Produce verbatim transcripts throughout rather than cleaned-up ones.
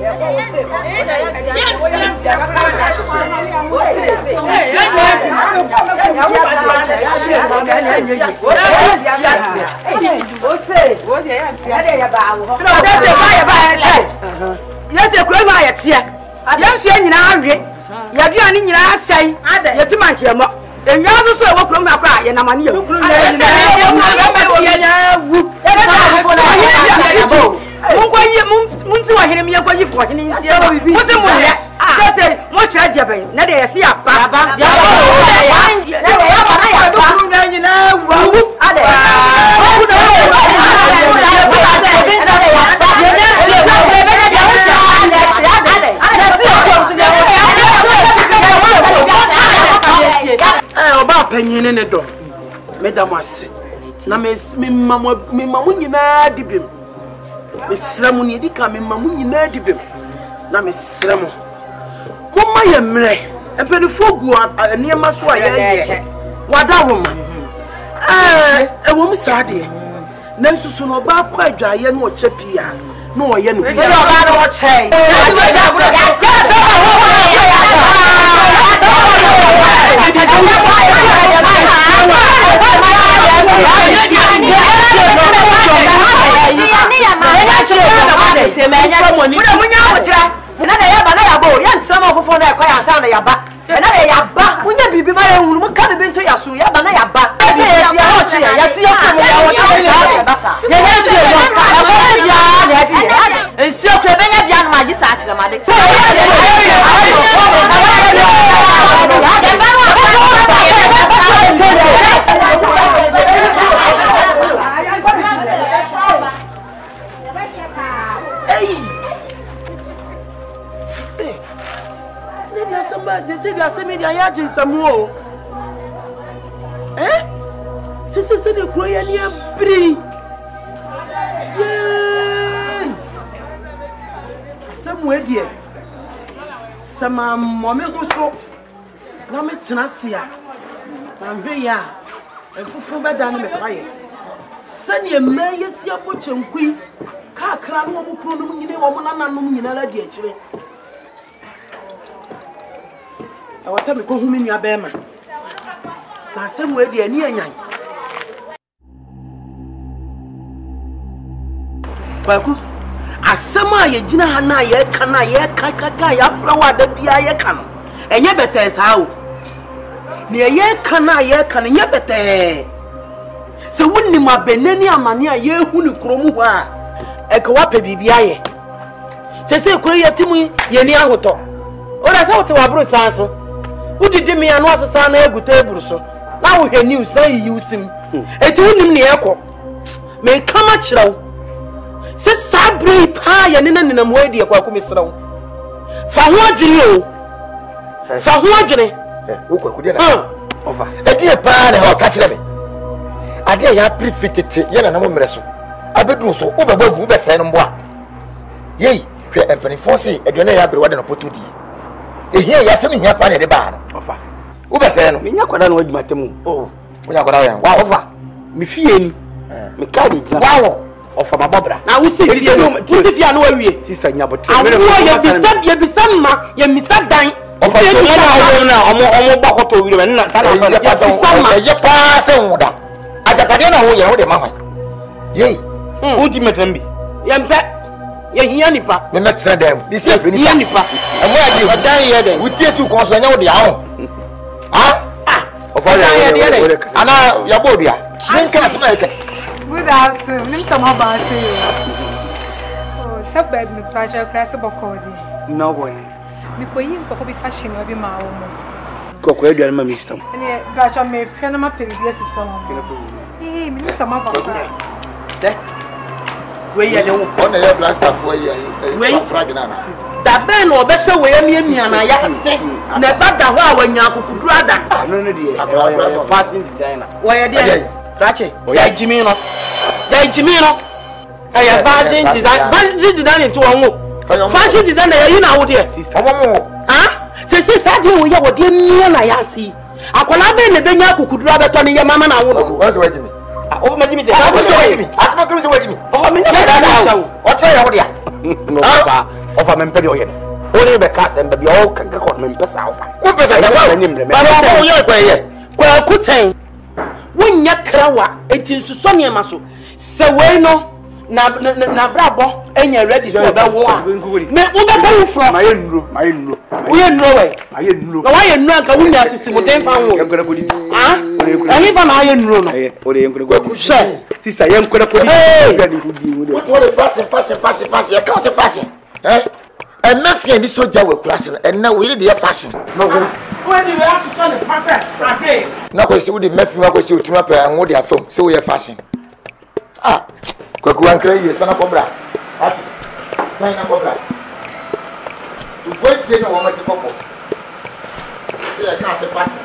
Munti wa hene mi yakwa yi fo hene nsi e wote mu ya say mo cha jebe na de yesi aba aba ya ba ya ya ba na ya ba kuru na nyina wu ade o ku eh oba panyine ne do medam ase na me mamma me mamma nyina dibem mesramo ne dika me mamma nyina dibem na mesramo mumma ye mre empenifo gu aniema so aye wada woma eh ewo musade na nsusu no ba kwa adwaye no chepia no oye no bi ba no che they say they are sending their agent some more. Eh? Sister said the Korean near Bri. Yay! Somewhere dear. Some mommy who so. Nametnasia. I'm here. And for better than a fire. Send your mayor see a butcher and queen. Car crown woman, you know, woman, and woman in a dear. I was saying, "Come home in your bema." Now, somewhere dear near Yang. Baku, as some ay Gina Hana, ye can I ye kaka, ya flower the Pia ye can. And ye better as how near ye can I ye can, and ye better. So, wouldn't my Benenia mania ye who cromua a coape bibiaye? Say, say, Korea Timmy, ye near Hoto. Or I saw to our brother. Who did me and was a son of good table so? Now we hear news, now you use him. A told him the echo. May come at you. Says Sabri pie and in a way, dear Quacomisro. For what do you? For what do you? A dear pan or catch me. I dare ya prefitted Yana Namreso. I bet so over both best and what? Yea, and penny forcing a donor one opportunity. Here, yes, I mean, you're finding the bar. Who was saying, "You're going to my team." Oh, we are going to wow, me feeling me carry wow of my bobra. Now we see if you know, if you know, we sister, you have you be some ma, you miss that dime of a now. I'm more back to you and not your passing order. I don't know who you are, the mamma. Yea, ultimately, young pet. Yeah, he only pa. Me met them. This is he only pa. And where you are dying here? We teach you concern now the hour. Ah, ah. Of all the Anna, your body. Shrink as American. Without him, some of us. Oh, tap bed me pleasure, classical coding. No way. Because you could be fashion or be my own. Coco, you are my mister. And yet, but I may friend of my previous song. Hey, me some of us. We are the one of blaster for you. Wait, Fragnana. That man or better way, me and I say, never the wow when you are brother. I don't know, fashion designer. Why are they? Ratchet, yeah, Jimino. Yeah, Jimino. I have fashion design, fashion design into a move. Fashion designer, you know, dear sister. Huh? Say, I do what you would give me and I see. I could have been the Benya who could rather turn your mamma and I would. What's waiting me? Oh, my dear, I was waiting. I was waiting. Oh, I mean, what's your idea? No, Ofa mempe de oye. Ori be ka sem be o ka ko mempe sa ofa. Wo pesa sa wa ni mre. Ba no ye kwa ye. Kwa kutan. Wonya krawa eti nsuso ne ma so. Se we no na na brabo enya ready so be wo a. Me wo be ka from. Ma ye nuro, ma ye nuro. Wo ye nuro we. Ma ye nuro. Na wa ye nuro anka wonya asisi mo den fa wo. Yenkora kodi. Ah? Ehi fa na ye nuro no. Eh, ore yenkora kodi. She. Sister yenkora kodi. What what fashion fashion fashion fashion. Ka say fashion. Eh? And nothing this soldier will class and now we dey fashion. No. When you have to turn the perfect again. Na ko say we dey mafia wa ko say otuma pe an wo dey afam say we fashion. Ah. Kwaku an kra ye sana kobra. At sign na kobra. Tu foi ter no uma de coco. Say I can't say fashion.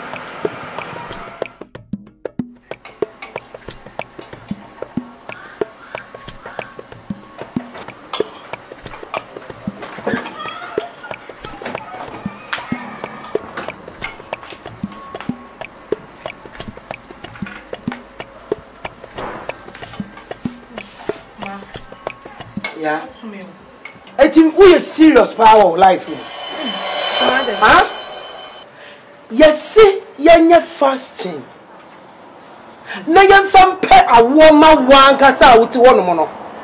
Yeah. I think we are serious power of life. Huh? Yes, see, you're fasting. Na yan fam pe awoma wan kasa wuti wono mono.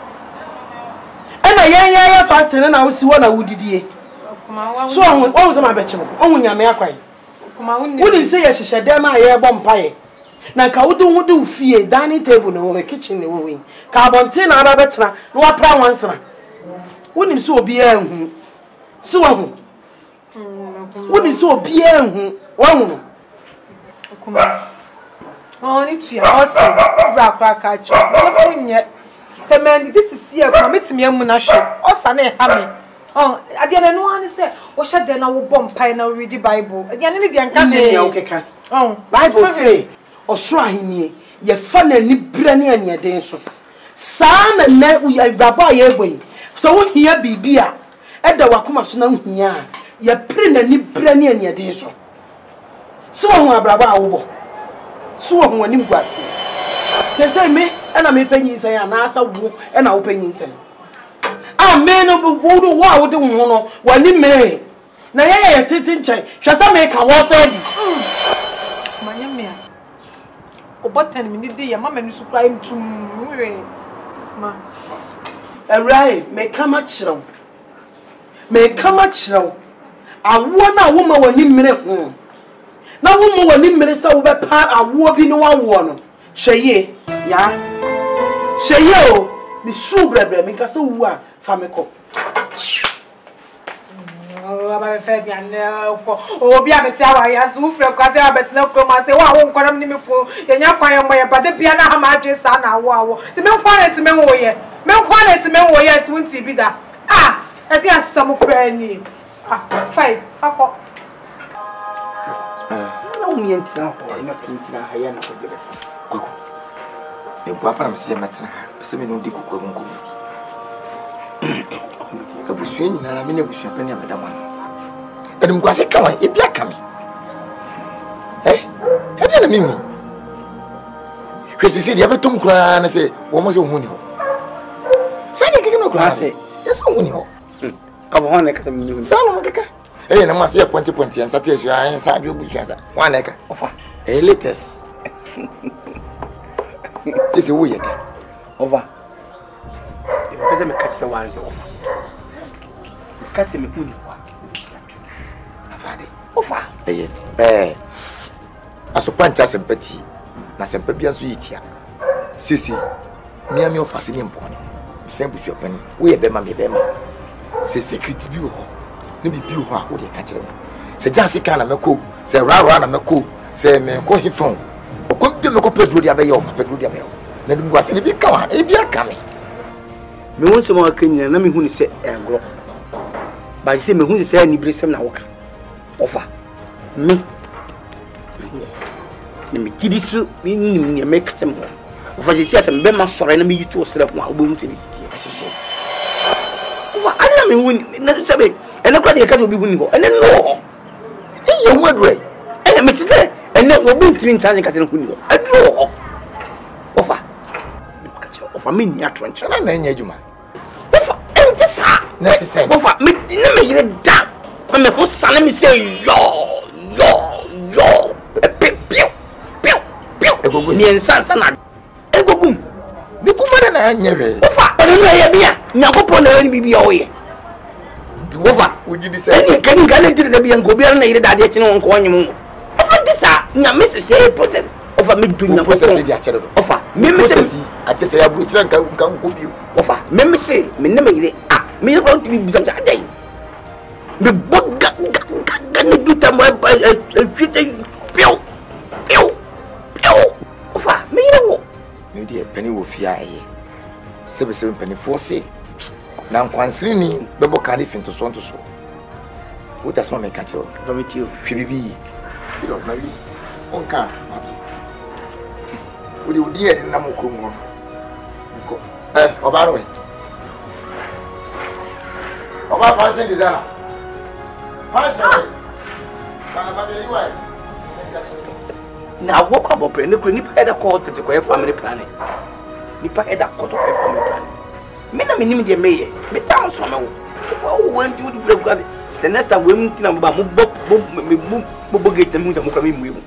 E na yan yan fasting na wusi wona wudidie. So on on se ma beche mo. On nyame akwan. Wudi say ye hihye dem a ye bom pae. Na ka wudu wudu fie dining table no we kitchen no we. Ka bonte na aba betena na wa pra wansana. Wudi so obi anhu. So wahu. Wudi so obi anhu. Wahu. Kuma Oh, ni tu ya ose bra kwa ka cho. Ofunye. Se man this is here commit me amu na hwe. Osa na e ha me. Oh, ade na no ani se wo hye de na wo bom pai na read the Bible. Ade na de anka me ya okeka. Oh, Bible say osoro ahenie ye fa na ni bra ne ane den so. Sa na na baba ye gboyi. So wo hia bibia e da wakoma so na hia ye pre na ni bra ne ane den so. So wo abraba awo so ho ani mguase se se me na me panyin sen ana asa wo na wo panyin sen a me no wo do wo a wo de ho no wani me na ye ye titi nchen hwesa me ka wo fa di manya me ko botan mi di ya mama ni su kra ntum we ma awrai me kama chiro me kama chiro awo na wo ma wani mere ho na wo mo wani mere sa wo be pa awo bi no wawo no hweye ya hweye o ni su brebre me ka sa wu a fa me ko oh aba be fe dia na ko obi abeti awa ya su fre kwa se abeti na ko ma se wa wo nkoram ni me po ye nya kwan ye mo ye bade bia na ha ma adwe sa na awo awo ti me nkwa na ti me wo ye me nkwa na ti me wo ye ti won ti bi da ah e dia sam kra ni ah fai akọ Umi entina ho na tintina ha ya na ko jebe Kwaku. Me bua para me se matena. Se me no di kokwa mu nkomu. Abusuan ni na me na abusuan pani ameda mo. Edim kwase kan e bia kan me. Eh? E dia na me hu. Kwesi se dia betum kura na se wo mo se hu ni ho. Sa ni keke no kura se. Yes hu ni ho. Abo ho na kata me hu. Sa no mo keke. Eh na ma se point point yan sa tie so an sa bi obusuan sa. Wa na ka. Ofa. Eh latest. This is weird. Ofa. E pese me catch the one ofa. Kasi me hu ni ho. Afade. Ofa. Eh eh. Asopancha sympathy. Na sempa bia so yitia. Sisi. Mi ami ofa se mi mponi. Sempu so pani. We e be ma me be ma. Se secret bi ho. Ni bi bi ho a wo de ka kire me. Se jansi ka na meko, se rara na meko, se me ko hifon. O ko bi me ko pedro dia be yo, pedro dia be yo. Na dum gwase ni bi ka wa, e bi aka me. Me won se ma kanya na me hu ni se egro. Ba se me hu ni se ni bresem na woka. Ofa. Me. Na me kidisu me ni ni me ka se mo. Ofa je sia se me ma sore na me yitu o sere ko a obo mu se ni siti. Asese. Ofa ana me hu ni na se be ene kwa de ka obi hu ni ho. Ene no. E ye hu adure. Ene me tete ene obi ntimi ntane ka se hu ni ho. Aduro ho. Ofa. Ofa me ni atro nche. Na na nya adwuma. Ofa ente sa. Na ti sense. Ofa me na me yire da me ho sane me say yo yo yo piu piu piu piu egogu ni ensansa na egogum ni kuma na nyere ofa onu na ye bia nyankopon na ni bibia oye ofa ujidi say ni kan kan ni dire bia ngo bia na yire da de chine wonko wanyem ofa ndisa nyame se say process ofa me du nyankopon process di a chere do ofa me me se a che say ya buru chira nka nka ngo bi ofa me me se me na me yire ah me yire ko ti bi sam ja dai me boga ga ni du tam fite piu piu piu ofa me yire wo me di penny wo fia aye sebe sebe penny force na nkwansiri ni bebo kan di finto so nto so wo das ma me ka che o vomit you fi bibi you don't know onka mati wo di odi e na mo krum ho nko eh oba ro oba fashion designer fashion ka ma de yiwa na wo kwa bo pre ne kro ni pa da ko tete ko family planning ni pa da ko to family planning me na me nim de meye me tam so me wo fo wo anti wo di fre ku se next time we mtina ba mo bo me mo bo gate mu ta mo kwa me mu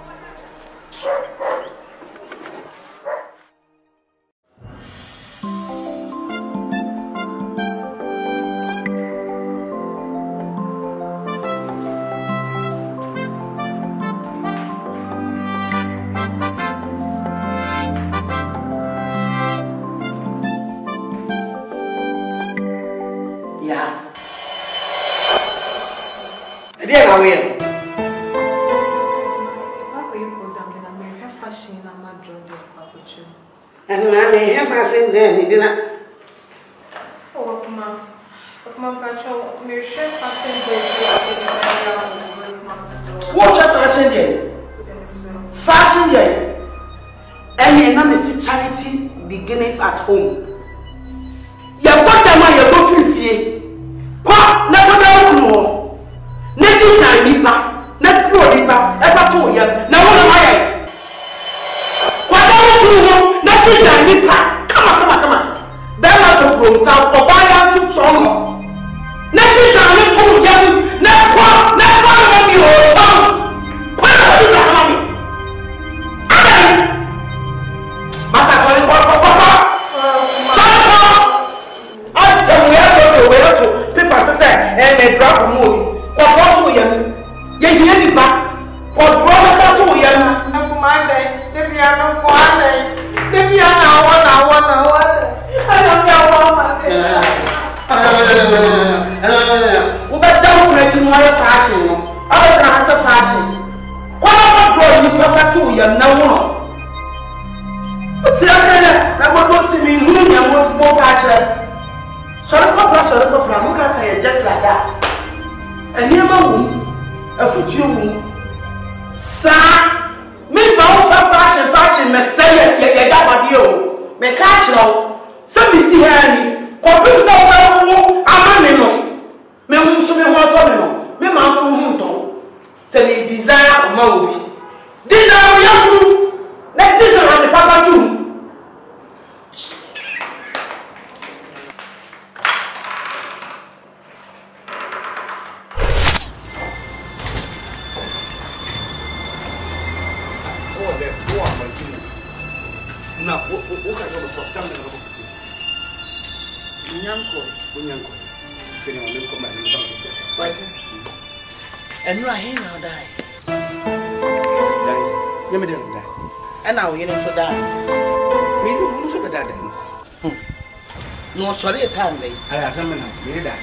sorry time dey aya samena me da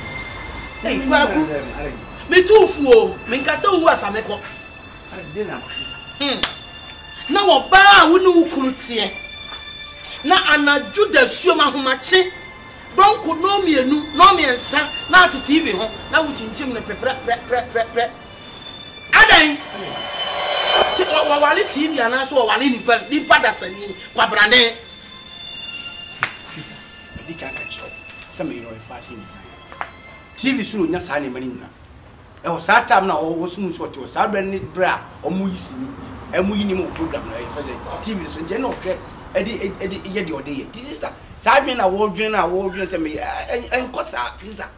eh kwaku me tufuo me nkasa owu afameko de na hmm na wo ba wo ne ukuru tie na anaju da suo ma homache donko no mienu no miensa na ati T V ho na wo chinchim ne pepre pre pre pre pre adan ti wa wale T V ana so wale ni pa ni pada sani kwabrane di kan kan show some you know fashion design T V suru nya sa ne mani nya e wo sa time na wo sum so to sa bra ni bra o mu yisi ni e mu yini mo program na e fa T V so je no hwe e di e di ye di o de ye sister sa dwen na wo dwen na wo dwen se me en ko sa sister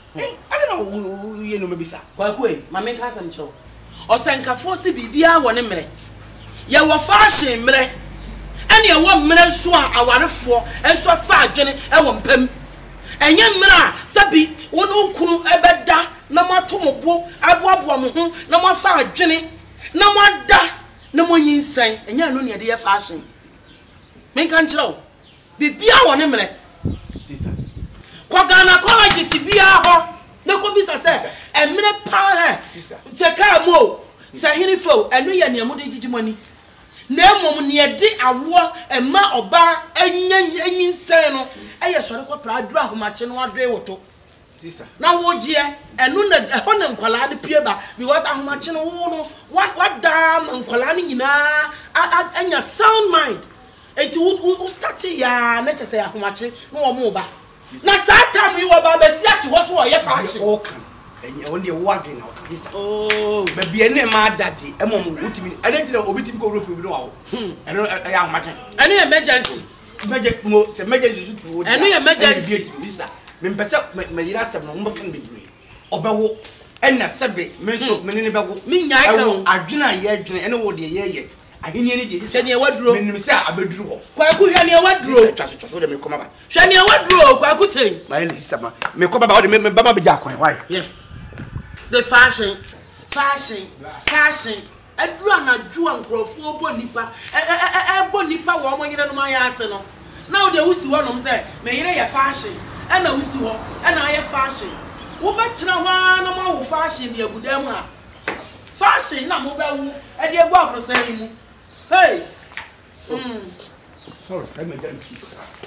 Eh, I don't know you know maybe sir. Kwakwe, ma me ka sam cho. Osenkafo si bibia wo ne mere. Ye wo fashion mere. Ene ye wo mere so a awarefo enso fa adwene e wo mpam. Enye mere a sabi wono kunu ebeda na matombo aboabo mo ho na mo fa adwene na mo da na mo nyinsan. Enye anu ne de ye fashion. Me kan kire bibia wo ne mere. Sister. Kwa Ghana college si bia ho. Ne ko bisa se emre pa he. Se ka mo se hinifo enu ye ne mo de gigimani. Na emom ne de awo ema oba enya enyinsen no eye sore ko pra adura ahomache no adwe woto. Sister. Na wo gie enu na ho ne nkwala ne pie ba because ahomache no wo no what what dam nkwala ne nyina anya sound mind. Eti wo start ya na chese ahomache no wo mo ba. Na sata mi wo ba be si ati ho so wo ye fashion. O kan. Enye won de wo adwen na o kan. Sister. Oh, ba bia ne ma daddy emom wutimi. Ene tire obi timi ko Europe bi no wa. Ene ya ahomache. Ene emergency. Emergency mo se emergency su tu wo. Ene emergency. Sister. Me mpesa me yira seb no mo kan be dimi. Obewo ena sebe me so me ne be wo. Me nya ka o. Adwena ye adwene ene wo de ye ye. Ahini ene de sister. Se ne waduro. Me nim se abeduru ho. Kwaku hwe ne waduro. Twaso twaso de me koma ba. Hwe ne waduro kwaku ten. My sister ma. Me koma ba wo de me baba be ja kwan. Why? Yeah. The fashion, fashion, fashion. Adura na juwa nkrofo obo nipa. Eh eh eh bo nipa wo mo yire no ma ya ase no. Now de wusi wo no say me yire ya fashion. E na wusi wo, e na ya fashion. Wo betra hwa na mo wo fashion bi agudam a. Fashion na mo ba wu. E de egu abroso yi mu. Hey. Mm. Sorry, I me dem keep.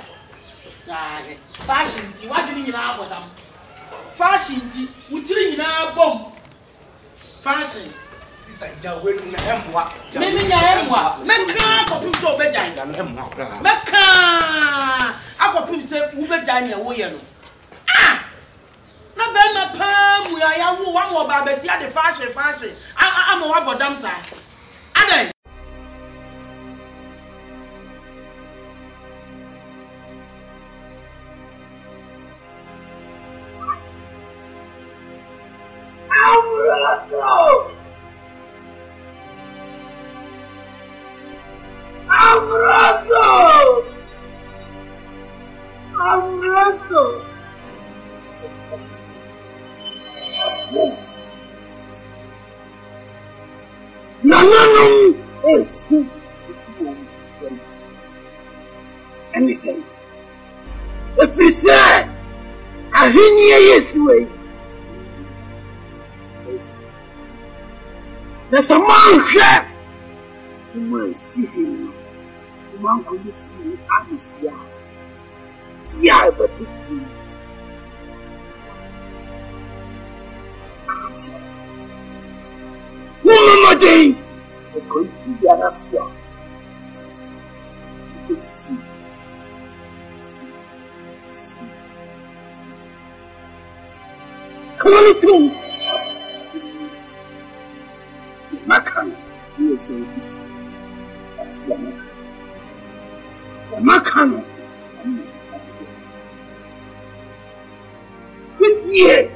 Dai. Fashion ti wadwini nyina abodam. Fashion ti wutiri nyina bom. Fashion. Sister, ja we na emwa. Me me nya emwa. Meka akopim so obejai. Ja na emwa kra. Meka akopim se ubejai na wo ye no. Ah! Na be ma pa mu ya ya wo wa mo ba be si ade fashion fashion. Am wa bodam sa. Adai. Amraso! Amraso! Amraso! Nananum is anything. If he said, I hear you way. There's a man here who might see him. The man could live in Amicia. Yeah, but to you. No, no, day. The could be a swamp. You see. See. See. Come on, through. Makan, you say this. That's the Makan. The Makan. Good year.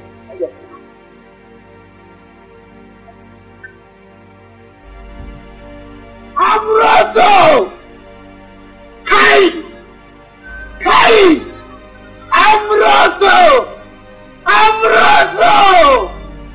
Amraso! Kai! Kai! Amraso! Amraso!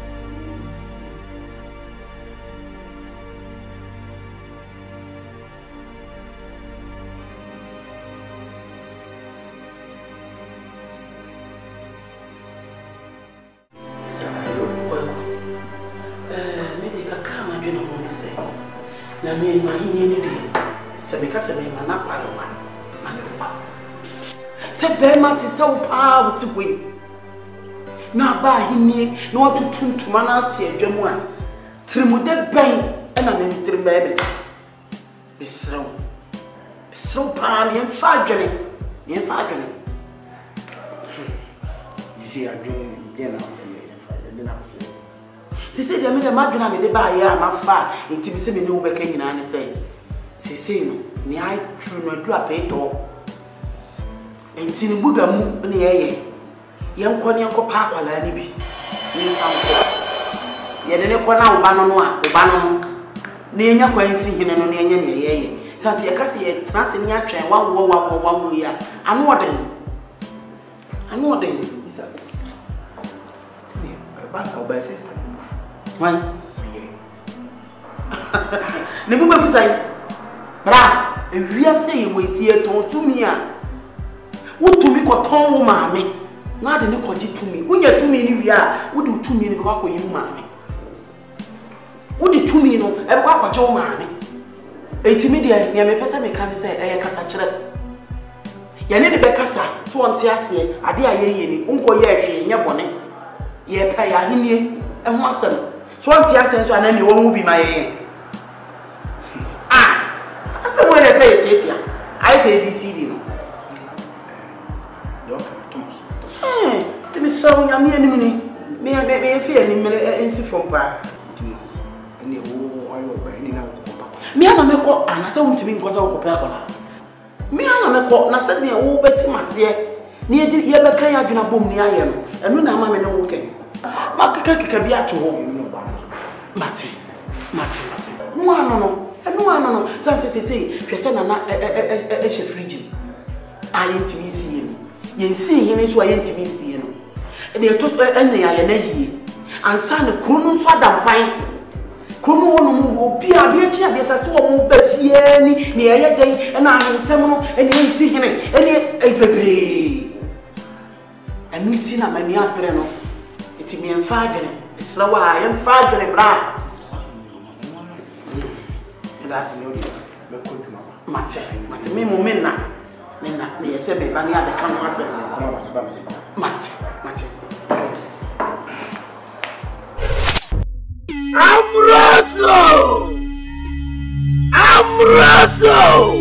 Na me ma hinye ni de se me ka se me ma na pare wa ma ne wa se be ma ti se wo pa wo ti we na ba hinye na wo tutuntuma na ate adwamu a trimude ben e na me trim ba be be sro be sro pa me fa adwene me fa adwene Isi adwene de na ye fa de na so. Si se de me de madwena me de ba ya ma fa enti bi se me ne wo beka nyina ne se se se no me ai tru no adu apeto enti ni buga mu ne ye ye Yankɔ ne yankɔ pa akwala ni bi. Ni nfa. Ye ne kɔ na oba no no a, oba no no. Na enya kwansi hene no na enya ne yeye. Sanse ye kase ye trans ni atwen wa wo wa wo wa wo ya. Anu oden. Anu oden. Isa. Sini, ba sa oba sister. Why? Ne bu ba fusai. Bra, ewia sei we si eton tumi a. Wo tumi ko ton wo maame. Na de ne koji tumi. Unya tumi ni wia, wo de tumi ni be kwa koyi maame. Wo de tumi no, e be kwa kwaje wo maame. Etimi de ne me pese me kan se e kasa kire. Ya ne de be kasa, so onte ase, ade a ye ye ni, unko ye hwe nye bone. Ye pa ya henie, e ho asem. So onte ase so anani wo mu bi ma ye. Ah, ase mo le say etia. I say A B C D no. Eh, se me so nya me anim ni. Me be be fi anim me ensi fom pa. Ene wo ayo ba ene na ko pa. Me ana me ko ana se wuntimi nko se wo ko pa ko la. Me ana me ko na se de wo beti mase. Ne ye ye be kan ya dwuna bom ni aye no. Enu na ama me ne wo ken. Ma keka keka bi ato ho. Mate. Mate. No ano no. Enu ano no. San se se se hwese na na e e e she fridge. Aye ntimi si ye. Yensi hene so aye ntimi si ye no. E de to enne ya ye na yie. Ansa ne kunu nso adampan. Kunu wono mu obi ade echi ade sase wo mu bafie ni ne ye den na ahensem no ene yensi hene ene ebebre. Enu ti na mani apre no. Iti mi enfa adwene. Srawa ye enfa adwene bra. That's the only matter. Matter me mo menna. Menna me yese me ba ni ade kan wa se. Matter. Matter. Amroso! Amroso!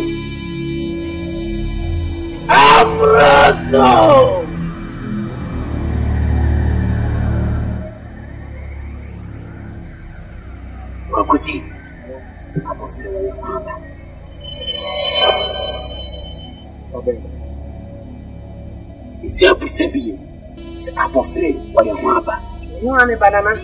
Amroso! Wakuti. Apo flewa ya mama. Obe. Isi apu sebi. Si apo flewa ya mama. Mwana banana.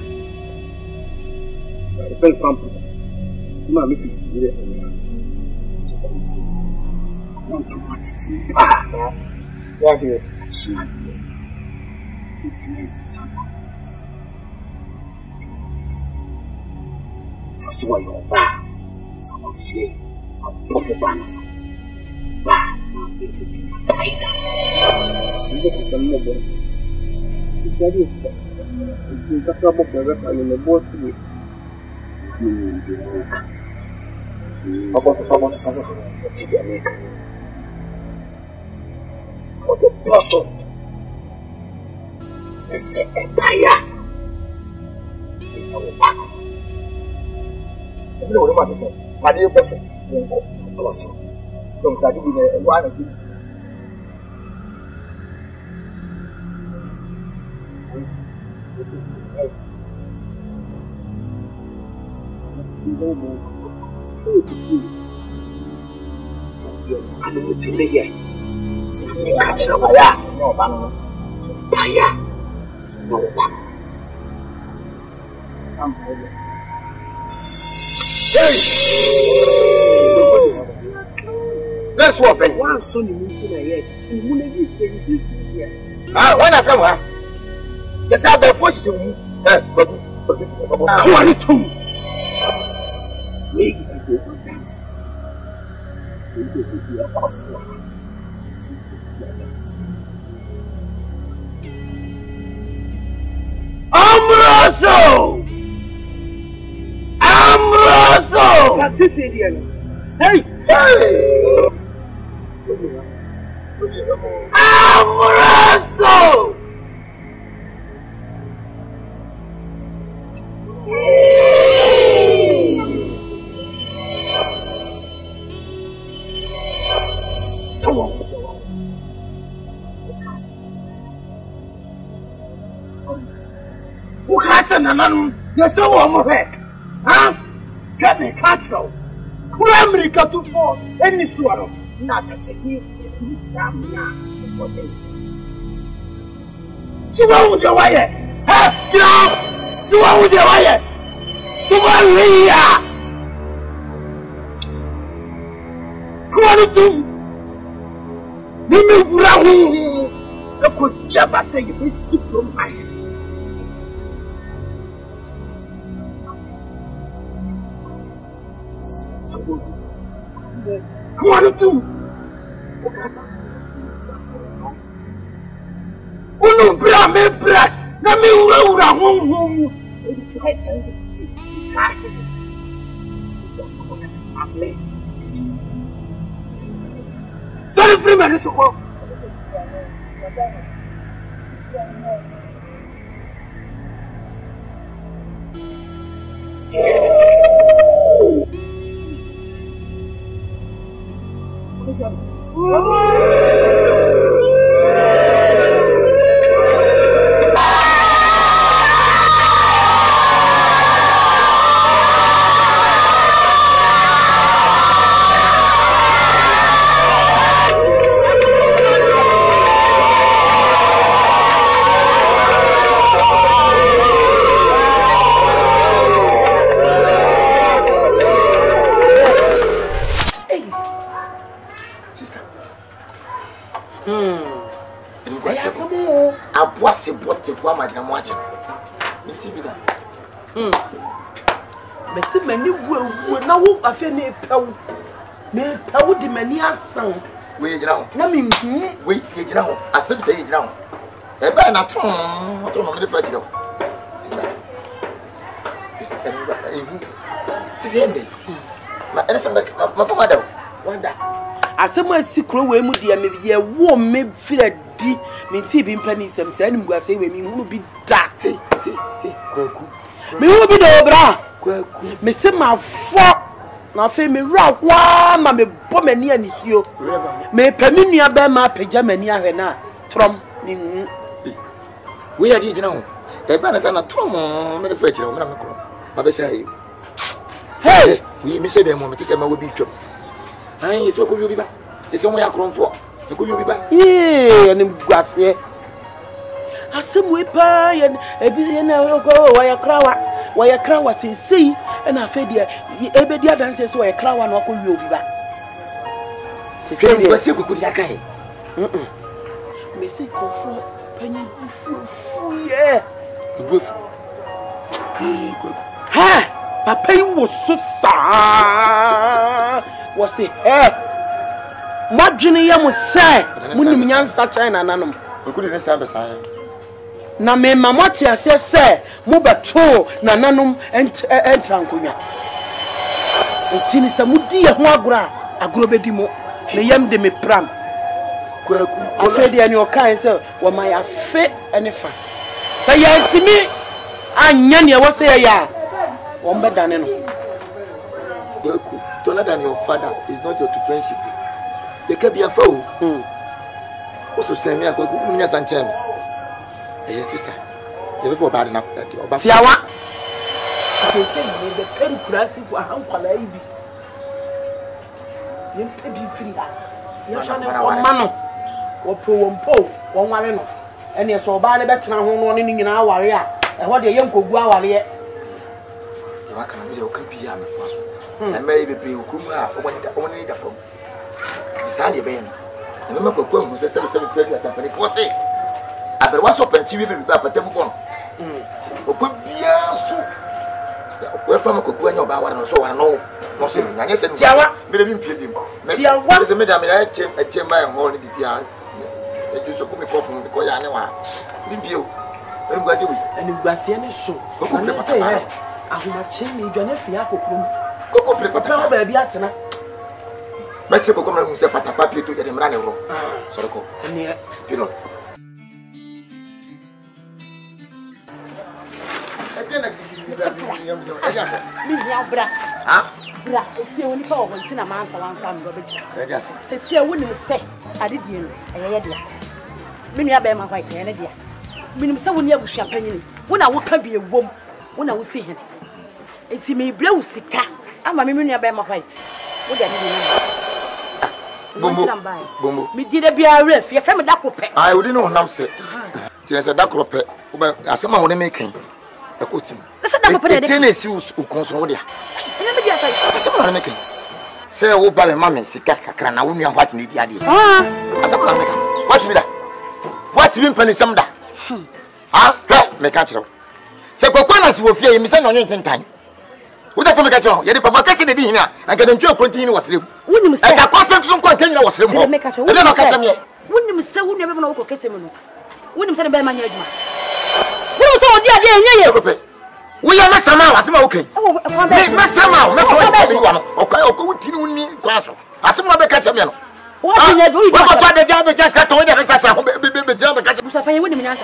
Pel campo. Uma me fiz dire anya. Sekunti. Nonto matiti pa. Sabe? Sabe. Itinesi sana. Swa yo ba. Fa fie. Fa popo banso. Ba. Iti kaida. Ndio kwa mmoja. Sabe isso? Isso acaba por pegar ali no bolso. Apa apa sama tidak mereka. Foto poso. Ese empaya. Itu apa? Ini orang masih sih. Ada yang poso. Poso. So tadi di luar sih. Anu mutile ye. Ni kacha waya. No banu. Paya. No banu. Hey. Let's walk in. One son ni mutile ye. Si mu na di fe ni fi ye. Ah, when I from her. Just have the force you. Eh, but come on too. We go dance. We go to the castle. Amroso! Amroso! Hey! Hey! Amroso! Nananum, there's no one more head. Huh? Get me catch now. Primary got to fall. Any swallow. Not to take you. Suwa would your wire. Ha! Suwa would your wire. Suwa Ria. Come on, do. Mimi Brown. I could never say you be sick from my head. Come on, do. Unu bra me bra na me ura ura hum hum. Sorry, free man, so go. Me pew, me pew di mani asan. We jina ho. Na me hu. We ye jina ho. Asem say ye jina ho. E ba na tron, tron no me fa jira ho. Sister. E ba e hu. Sister ende. Ma ene sem ma fa mada. Wanda. Asem asikro we mu dia me ye wo me fira di me ti bi mpani sem say nim guase we mi hu bi da. Kwaku. Me hu bi do bra. Kwaku. Me se ma fo na fe me ra wa ma me bo mani anisio me pami nua ba ma pagya mani ahwe na trom ni hu we ya di jina ho e ba na sa na trom me fa jira ho me na me kro ma be sha yi hey we me se dem mo me ti se ma wo bi twam ai yeso ko bi ba yeso mo ya kromfo e ko bi ba eh ani guase asem we pa ye e bi ye na ko wa ya krawa wa ya krawa sensei na afa dia ebe dia dance so e krawa na ko wi obi ba se se dia se kuku dia kai mm me se ko fo panyi fu fu ye ibufu ha papa yi wo so sa wo se eh madwene ye mo se munim nyansa china nanom kuku dia se abesa na me mama ti ase se mo beto na nanom entrankonya etini se mudi ye ho agora agoro bedi mo me yam de me pram kwaku afa de ani o kan se wo ma ya fe ene fa se ya ntimi anya ne wo se ya wo mbe dane no kwaku taller than your father is not your friendship they can be a fool hmm also say me kwaku munya sanchem. Hey sister, you be bad na oba. Tiawa. Say say me be pen kurasi fu ahan kwala ibi. Yem pe bi firi da. Ye sha ne ko mano. Wo pro wo mpo, wo nware no. Ene so oba ne betena ho no ne nyina aware a. E ho de ye nkogu aware ye. You wa kana me de o ka bi ya me fa so. E me be pre okumu a o woni da o woni da fam. Isa de be no. E me makokwa hu se se se be firi asa fani fo se. Aber was open T V be ba patem ko no mm okwa bia so okwa fa makoku anya oba ware no so ware no no se nya nya se no me de bi mpie dim me se me da me ya chem a chem ba ho ni bia e ju so ko me ko pun ko ya ne wa bi bio enu gwase wi enu gwase ne so na se he ahoma chem mi dwane fia kokrom koko pre pata pa ba bi atena me che kokom na hu se pata pa pieto de mra ne ro soro ko ne pino Mi ya bra. Ah? Bra, if you only call one tina man for one family, Robert. Yes. Say, see, I wouldn't say, I did you. I had ya. Many are my white and idea. Minim say when you have champagne. When I would be a woman, when I will see him. It's me, blow sika. I'm a mini by my white. What are you doing? Bumbo. Me did a be a ref, your family that will pay. I wouldn't know, Nam said. Tiɛ sɛ da koro pɛ wo asɛm a wo ne making e ko tim sɛ da koro pɛ de tiɛ na si wo konsoro dia ene me dia sai asɛm na ne making sɛ wo ba me ma me sika kakra na wo nua hwat ne dia dia ah asɛm na ne ka what bi da what bi mpani sam da ha hɛ me ka kyerɛ sɛ kokwa na si wo fie yi me sɛ na onye ntentan wo da so me ka kyerɛ ye de papa ka se de di hina anka de ntwe kontin ni wasrem wonim sɛ e ka kɔsɛ so nkɔ kanyina wasrem ho me ka kyerɛ e de no ka kyerɛ me wonim sɛ wo nua bɛ na wo ko kete me no wonim sɛ ne bɛ ma nya adwuma wonim sɛ wo dia dia enye ye wo ya mesama wa asema wo kan me mesama me fo e wa no o kan o ko tiri woni kwa so asema be ka kyerɛ me no wo nya do yi wo ko to de ja be ja ka to wo de be sasa ho be be be ja be ka musa fa ye wonim nyansa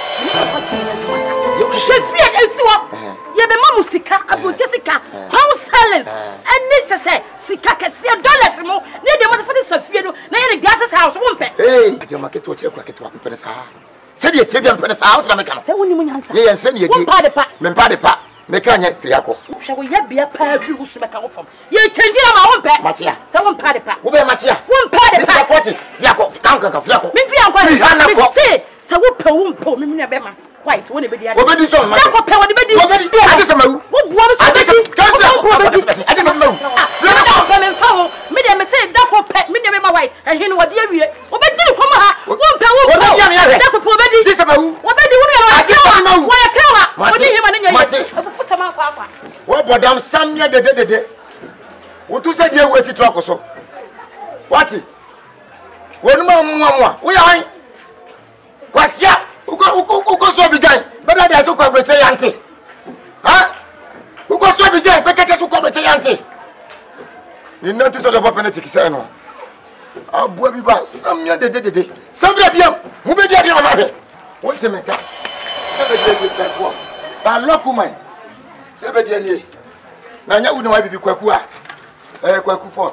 chefia elsiwa ye be ma musika abo jessica house sellers eni te se sika kese dollars mo ne de mo fati safie no na ye glasses house wo mpe eh ati ma keto kire kwa keto wa mpe sa se de tie bia mpe sa wo tra me kana se wonim nyansa ye yense ne ye di mpa de pa me mpa de pa me ka nya firi akọ hwe wo ye bia pa firi wo su me ka wo fam ye change na ma wo mpe machia se wo mpa de pa wo be machia wo mpa de pa what is firi akọ kan kan firi akọ me firi akọ me se se wo pe wo mpo me me be ma white woni be dia wo be di so ma da ko pe woni be di wo be di ade sama wu wo buwa be ade sama kan se ade sama wu firi akọ pe me fa wo me de me se da ko pe me de be ma white e hin wo de awie wo be di ko ma ha wo pe wo wo be di am ya da ko pe wo be di di sama wu wo be di woni ya ade sama wu wo ya kawa wo di hin ma ne nya mate fu sama kwa kwa wo bodam samye de de de de wo tu se die wo si tro akoso what wonu ma mu amu wo ya han kwasia uko uko uko so bijan bada da so kwa breche yante ha uko so bijan pe keke so kwa breche yante ni nanti so de papa ne tikisa no abu bi ba samya de de de de samra biam mu be dia dia ma he won te me ka se be dia dia kwa ba loku man se be dia ni na nya wu ne wa bibi kwaku a eh kwaku fort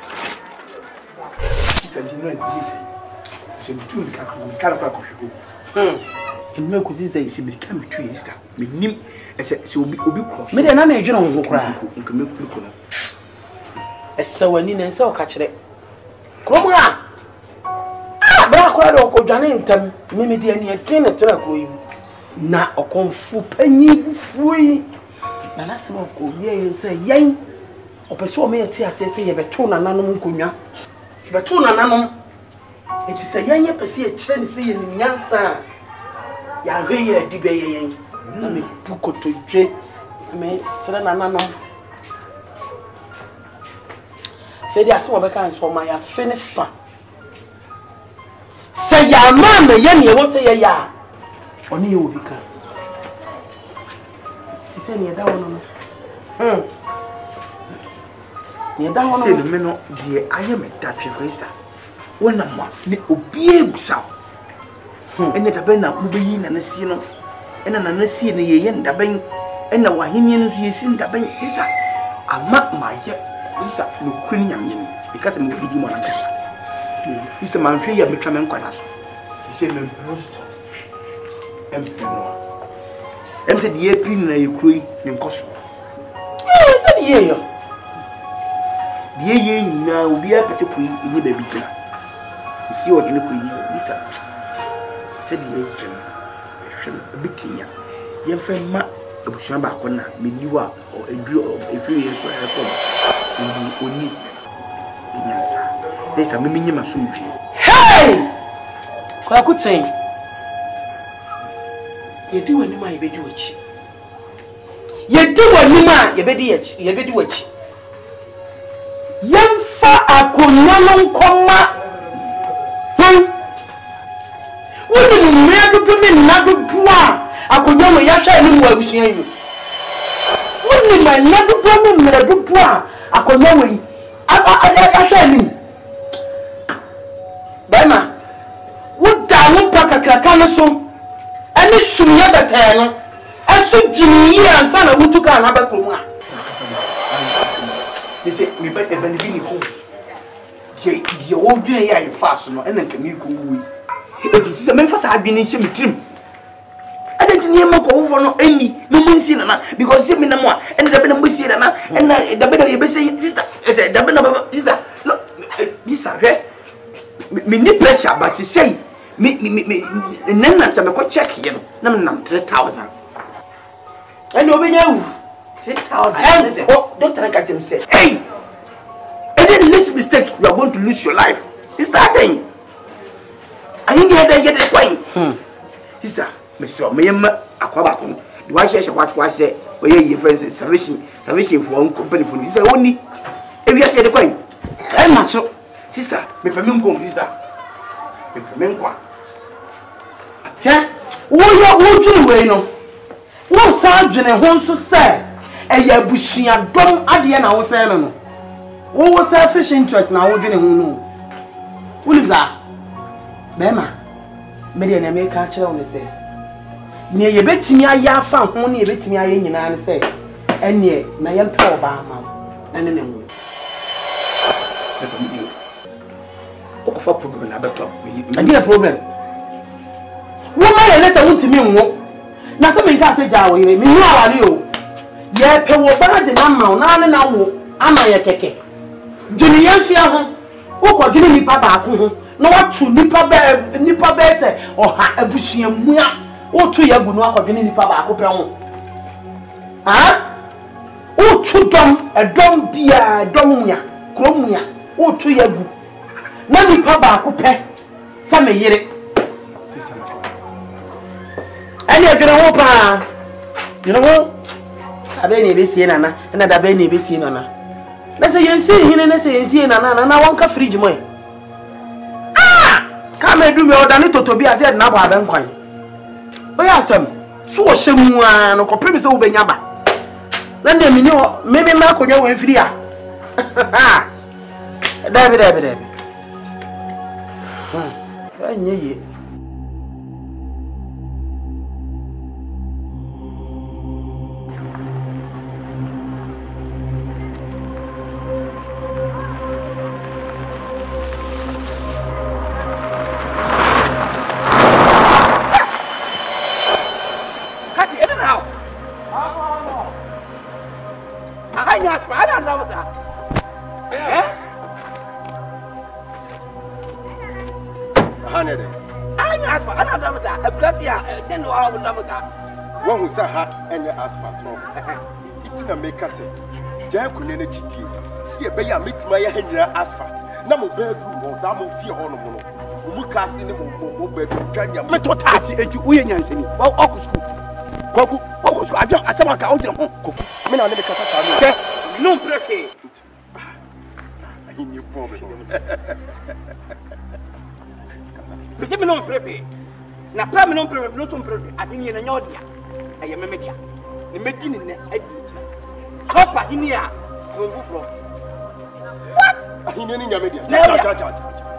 twenty-nine kuzi se mtu nikakala kwa kushuku hmm enu kuzi se se mirika mitu yista menim ese se obi obi cross me de na me adwene ho kora nka me ku na ese wani na nse o ka kire krom ha ah bra kora do ko dwane ntam me me de ani akin na tira kro yi na okonfu panyi bufu yi na last mo ko ye nse yen opeso me yeti asese ye beto na nanom nkonwa beto na nanom eti se yen ye pese ye kire ni se ye nyansa ya hwe ye di be ye yen na me bukoto dwe me sere na nanom fedi aso obeka nso ma ya fe ne fa se ya ma me ye ne wo se ye ya oni ye obi ka ti se ne da wono no hm ne da wono se ne me no de aye me da twefresa wona ma ne obi ebusa hm ene da ben na mo be yi na na sie no ene na na sie ne ye ye nda ben ene wa henie no so ye si nda ben tisa ama ma ye isa no kuni nyamye no because me fidi mo na kasa isa man hwe ya metwa men kwana so se me prosto em no em se die pri na ye kroi ne nkoso eh se die yo die ye nyina obi a pete koi enye ba bi tena isi o de ne koi isa se die ye tena hwe bitinya ye fa ma abusua ba ko na me niwa o edu efi ye so e ko ni oni inyansa desa me menye masomdwe hey kwa kuten ye di wani ma ye bedi wachi ye di wani ma ye bedi yachi ye bedi wachi yemfa akonno nkoma hm woni mmea dudu ne nna dudu a akonno no ya hwa ni mu abusua yi woni ma nna dudu ne mmea dudu a akonno yi a hwa ni bema wuda wo pakakaka no so ani sumya beta no aso jimi yi ansa na wutuka na ba kromu a dese me ba e ba ni bi ni ko je je wo dwene ya ye fast no ena nka mi ko wuwi eti sise me fasa adwene nche metrim adenti ni ma ko wo no eni no munsi na na because me na mo ena da be na munsi na na ena da be na ye be say sister ese da be na baba sister no sister he me ni pressure ba se say me me me nana se me ko check here no na me nam three thousand and obenya wu three thousand and say oh doctor can tell me say hey any least mistake you are going to lose your life is that thing I ain't get there yet the point hmm sister me so me yem akwaba ko the one share what what say we your friends salvation salvation for company for this only if you say the point eh ma so sister me permit me sister me permit kwa hwe wo yo wo dwene we no wo sa dwene ho nso say e ya busua dom ade na wo say no no wo wo selfish interest na wo dwene ho no wo libza bema me de na me ka kire wo ne say ne ye betimi aya fa ho ne ye betimi aya nyina ne say ene na ye mpe oba ma na ne ne mu o ko fa problem na beto me di problem wo ma le le say wuntimi nwo na se me nka se ja wo yire me hu awale o ye pe wo ba de na ma na ne na wo ama ye keke juni ye fia ho wo ko juni nipa ba ko ho na wa tu nipa ba nipa ba se oha abusua mua wo tu ye gu no akɔdwene nipa ba ko pe ho ha wo tu dom edom bia dom mua kromua wo tu ye gu na nipa ba ko pe sa me yire ani adwene ho pa you know abe ne be sie nana na da be ne be sie nana na se yensi hine na se yensi nana na na wonka fridge mo ah ka me du me oda ni totobi ase na ba ben kwan o ya asem so wo hyemu a no ko pemi se wo benya ba na ne mi ni me me ma konwa wan firi a ah da bi da bi da bi hmm anye ye One who saw her and your asphalt. It's a make us say, Jack will never cheat you. See a bear meet my hand in your asphalt. Number bedroom or Damo fear on Mukas in the mobile bedroom. Can you make what I see and you win anything? Well, Oku school. Koku, Oku, I don't, I said, I can't do Koku. I mean, I never cut no break. I knew problem. But me no prepare. Na pra me no prepare, no to prepare. I think you na nyodia. Aye me media. Ni medi ni na adi tina. Hopa hini a to fufuro. What? Ahini ni nyamedia. Ja ja ja.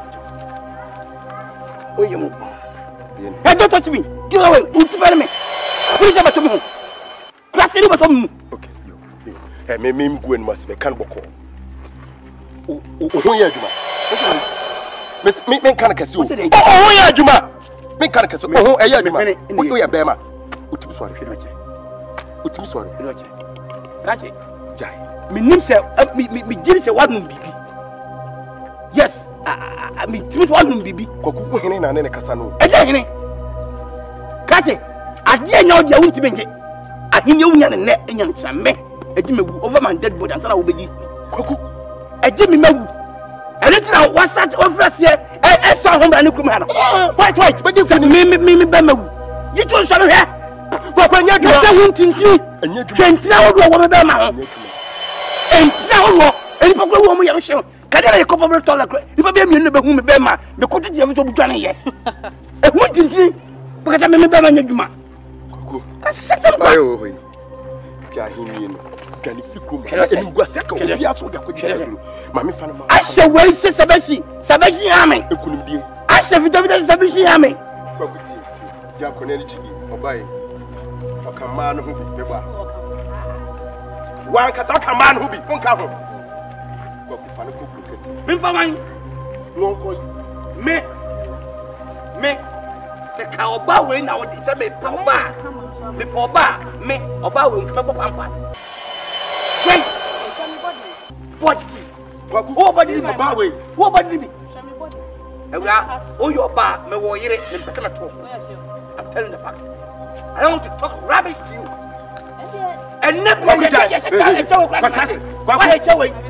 Oye mo. Hey, don't touch me. Get away. Uti bare me. Please never touch me. Class ni batom mu. Okay, yo. Eh me me mgu en must be kan boko. O o ho ya adwuma. Me me kan kase o. O ho ya adwuma. Me kan kase. O ho ya adwuma. O ya bema. Utimi sware hwe noche. Utimi sware hwe noche. Kache. Jai. Me nim se me me giri se wadum bibi. Yes. Ah me timi wadum bibi. Koku wo hene na ne kasa no. Eje hene. Kache. Ade anya odi awunti benje. Ahenya wunya ne ne enya ncha me. Eji mewu over my dead body ansana wo beji. Koku. Eji me mewu. Eretra wa start office here. E e so ho bra ne krum ha no. White white. Beji fu me me me be mewu. You too shall here. Go nya dwa. Se hu tintin. Anya dwa. Kentina wo do wo be ma ho. Entina wo. Eni pa ko wo mo ya hye. Kada ya ko pa to la. Ni pa be mi no be hu me be ma. Me ko tuje so butwane ye. E hu tintin. Bakata me me be ma nya dwuma. Koko. Ayo hoyi. Jahini no. Gani fikum. Eni gwa seka obi aso ga ko dise. Ma me fa no ma. Ashe wei se sabashi. Sabashi ame. Ekunim die. Ashe vita vita sabashi ame. Koko ti. Jako ne ni chidi. Obai. Okaman hu bi beba. Wan kasa okaman hu bi ponka ho. Go ku fa ne ko ku kesi. Me fa wan. No ko me me se ka oba we na wo se me pa oba. Me pa oba me oba we me pa pampas. Wait. Body. What body me oba we? What body me? Oh, your bar, me wo yire, me better not talk. I'm telling the fact. I don't want to talk rubbish to you. And never mind. Why are you